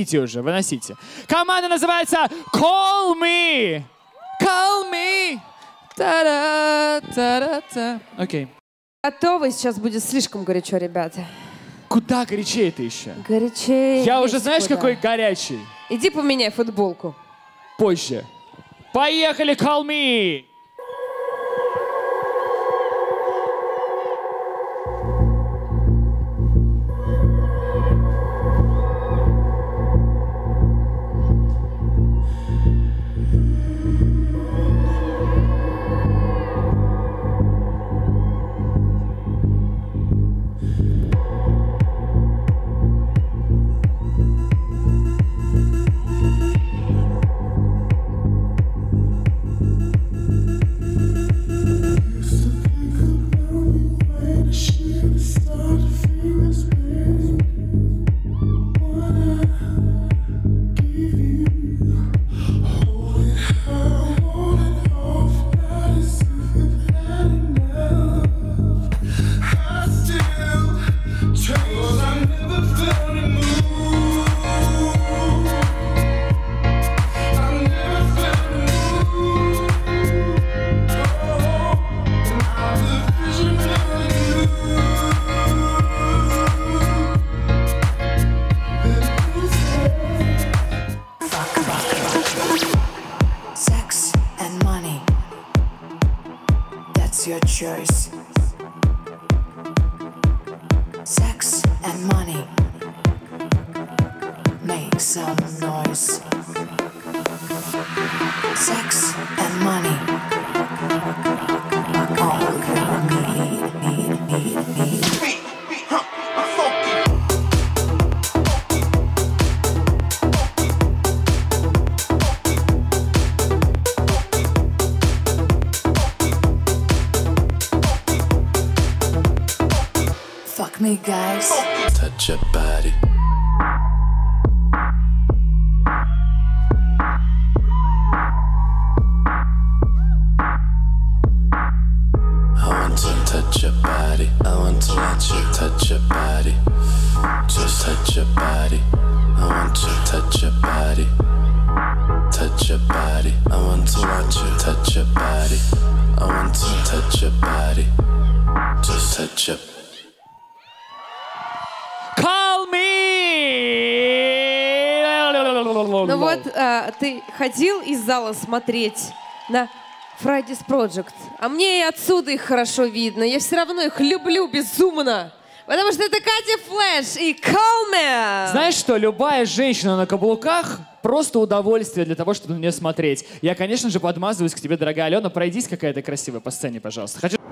выносите уже, выносите. Команда называется Call Me. Call Me. Та-да-та-да-та. Окей. Готовы? Сейчас будет слишком горячо, ребята. Куда горячее ты еще? Горячее. Я уже знаешь, куда? Какой горячий? Иди поменяй футболку. Позже. Поехали, Call Me. Your choice. Sex and money. Make some noise. Sex and money. All you need. Fuck me, guys. Touch your body. I want to touch your body. I want to watch you touch your body. Just touch your body. I want to touch your body. Touch your body. I want to watch you touch your body. I want to touch your body. Just touch your body. Call me! Ну вот, ты ходил из зала смотреть на Fridays Project, а мне и отсюда их хорошо видно. Я все равно их люблю безумно. Потому что это Катя Флэш и Call Me! Знаешь что, любая женщина на каблуках просто удовольствие для того, чтобы на нее смотреть. Я, конечно же, подмазываюсь к тебе, дорогая Алена. Пройдись какая-то красивая по сцене, пожалуйста. Хочу...